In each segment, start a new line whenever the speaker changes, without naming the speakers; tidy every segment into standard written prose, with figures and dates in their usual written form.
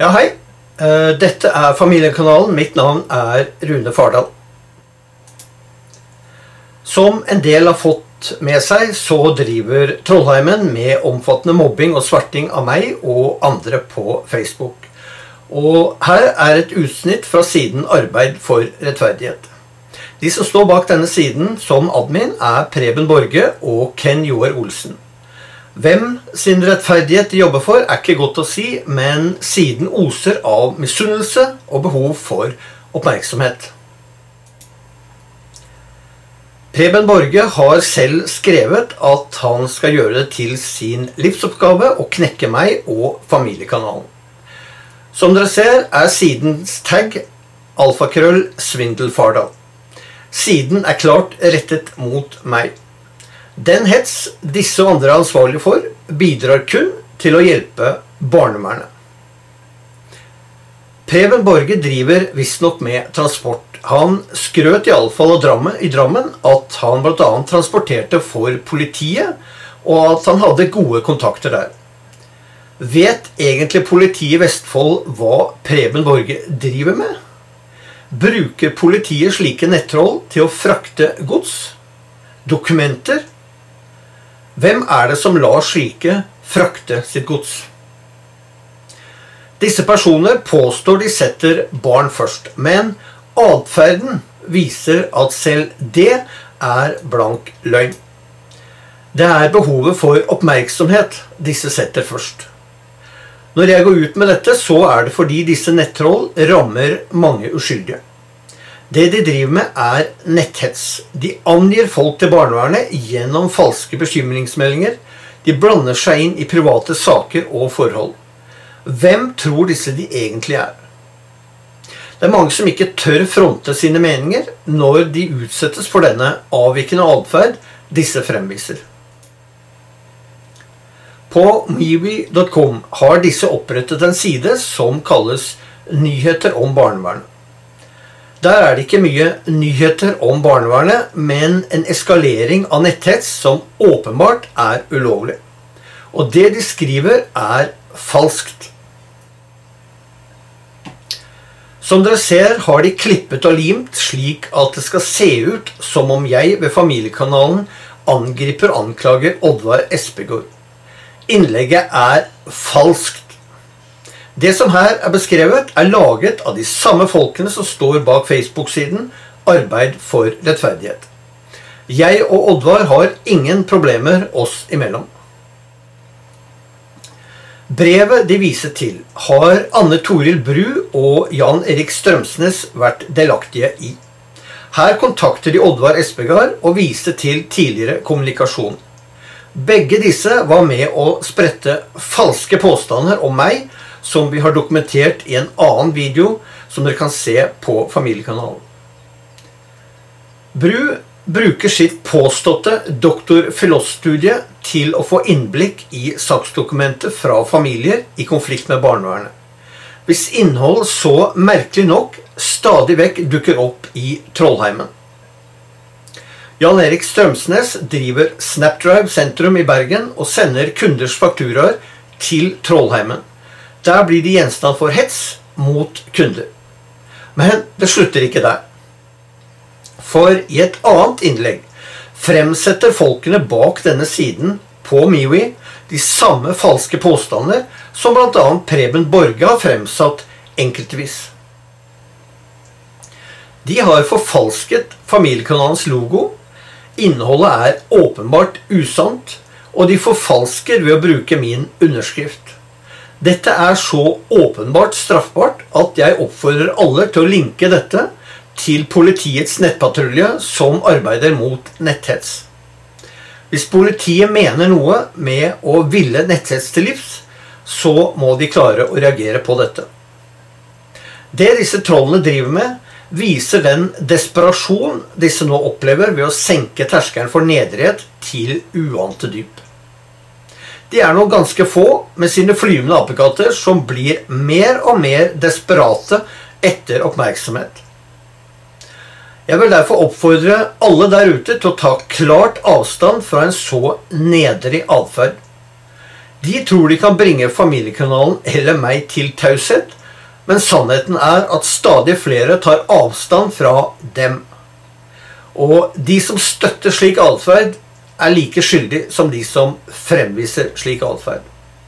Ja, hei. Dette er Familiekanalen. Mitt navn er Rune Fardal. Som en del har fått med seg, så driver Trollheimen med omfattende mobbing og svarting av meg og andre på Facebook. Og her er et utsnitt fra siden Arbeid for rettferdighet. De som står bak denne siden som admin er Preben Borge og Ken Joar Olsen. Hvem sin rettferdighet de jobber for er ikke godt å si, men siden oser av misunnelse og behov for oppmerksomhet. Preben Borge har selv skrevet at han skal gjøre det til sin livsoppgave å knekke meg og Familiekanalen. Som dere ser er sidens tagg alfakrøll svindelfardal. Siden er klart rettet mot meg. Den hets disse og andre er ansvarlige for bidrar kun til å hjelpe barnevernet. Preben Borge driver visstnok med transport. Han skrøt i alle fall i Drammen at han blant annet transporterte for politiet, og at han hadde gode kontakter der. Vet egentlig politiet i Vestfold hva Preben Borge driver med? Bruker politiet slike nettroll til å frakte gods? Dokumenter? Hvem er det som lar slike frakte sitt gods? Disse personer påstår de setter barn først, men adferden viser at selv det er blank løgn. Det er behovet for oppmerksomhet disse setter først. Når jeg går ut med dette, så er det fordi disse nettroll rammer mange uskyldige. Det de driver med er netthets. De angir folk til barnevernet gjennom falske bekymringsmeldinger. De blander seg inn i private saker og forhold. Hvem tror disse de egentlig er? Det er mange som ikke tør fronte sine meninger når de utsettes for denne avvikende adferd disse fremviser. På MeWe.com har disse opprettet en side som kalles Nyheter om barnevernet. Der er det ikke mye nyheter om barnevernet, men en eskalering av netthets som åpenbart er ulovlig. Og det de skriver er falskt. Som dere ser har de klippet og limt slik at det skal se ut som om jeg ved Familiekanalen angriper og anklager Oddvar Espegård. Innlegget er falskt. Det som her er beskrevet er laget av de samme folkene som står bak Facebook-siden Arbeid for rettferdighet. Jeg og Oddvar har ingen problemer oss imellom. Brevet de viser til har Anne Toril Bru og Jan Erik Strømsnes vært delaktige i. Her kontakter de Oddvar Espegård og viser til tidligere kommunikasjon. Begge disse var med å sprette falske påstander om meg, som vi har dokumentert i en annen video som dere kan se på Familiekanalen. Bru bruker sitt påståtte Dr. Philos-studie til å få innblikk i saksdokumenter fra familier i konflikt med barnevernet, hvis innhold så merkelig nok stadig vekk dukker opp i Trollheimen. Jan Erik Strømsnes driver Snapdrive sentrum i Bergen og sender kunders fakturaer til Trollheimen. Der blir de gjenstand for hets mot kunder. Men det slutter ikke der. For i et annet innlegg fremsetter folkene bak denne siden på MeWe de samme falske påstander som blant annet Preben Borge har fremsatt enkeltvis. De har forfalsket Familiekanalens logo. Innholdet er åpenbart usant, og de forfalsker ved å bruke min underskrift. Dette er så åpenbart straffbart at jeg oppfordrer alle til å linke dette til politiets nettpatrulje som arbeider mot netthets. Hvis politiet mener noe med å ville netthets til livs, så må de klare å reagere på dette. Det disse trollene driver med, viser den desperasjon disse nå opplever ved å senke terskelen for nederighet til uante dyp. De er nå ganske få med sine flyvende apekatter som blir mer og mer desperate etter oppmerksomhet. Jeg vil derfor oppfordre alle der ute til å ta klart avstand fra en så nedrig adferd. De tror de kan bringe familiekanalen eller meg til taushet, men sannheten er at stadig flere tar avstand fra dem. Og de som støtter slik atferd, er like skyldig som de som fremviser slik atferd.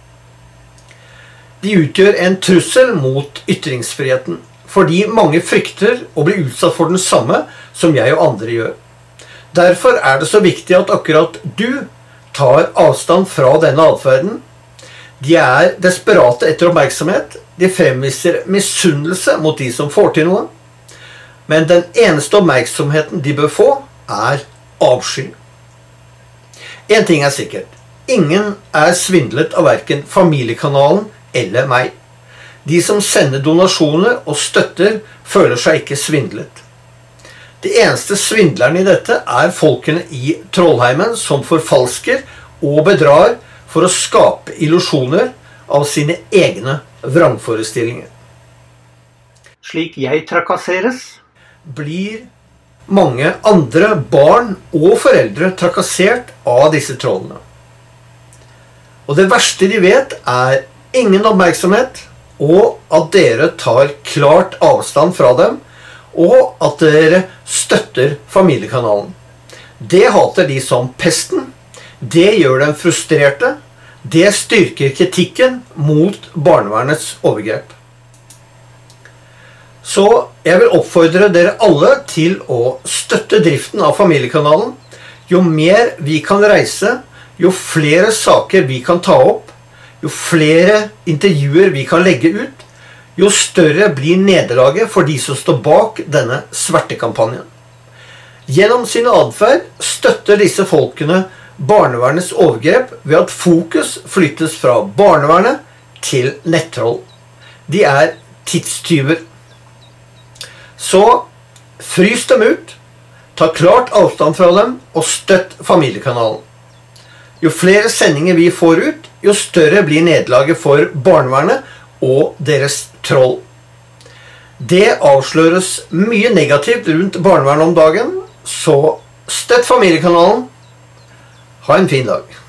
De utgjør en trussel mot ytringsfriheten, fordi mange frykter å bli utsatt for den samme som jeg og andre gjør. Derfor er det så viktig at akkurat du tar avstand fra denne atferden. De er desperate etter oppmerksomhet, de fremviser misunnelse mot de som får til noe, men den eneste oppmerksomheten de bør få er avsky. En ting er sikkert, ingen er svindlet av hverken familiekanalen eller meg. De som sender donasjoner og støtter føler seg ikke svindlet. De eneste svindlerne i dette er folkene i Trollheimen som forfalsker og bedrar for å skape illusjoner av sine egne vrangforestillinger. Slik jeg trakasseres, blir mange andre barn og foreldre trakassert av disse trollene. Og det verste de vet er ingen oppmerksomhet, og at dere tar klart avstand fra dem, og at dere støtter familiekanalen. Det hater de som pesten, det gjør dem frustrerte, det styrker kritikken mot barnevernets overgrep. Så jeg vil oppfordre dere alle til å støtte driften av familiekanalen. Jo mer vi kan reise, jo flere saker vi kan ta opp, jo flere intervjuer vi kan legge ut, jo større blir nederlaget for de som står bak denne svertekampanjen. Gjennom sin atferd støtter disse folkene barnevernets overgrep ved at fokus flyttes fra barnevernet til nettroll. De er tidstyver. Så frys dem ut, ta klart avstand fra dem og støtt familiekanalen. Jo flere sendinger vi får ut, jo større blir nederlaget for barnevernet og deres troll. Det avsløres mye negativt rundt barnevernet om dagen, så støtt familiekanalen. Ha en fin dag.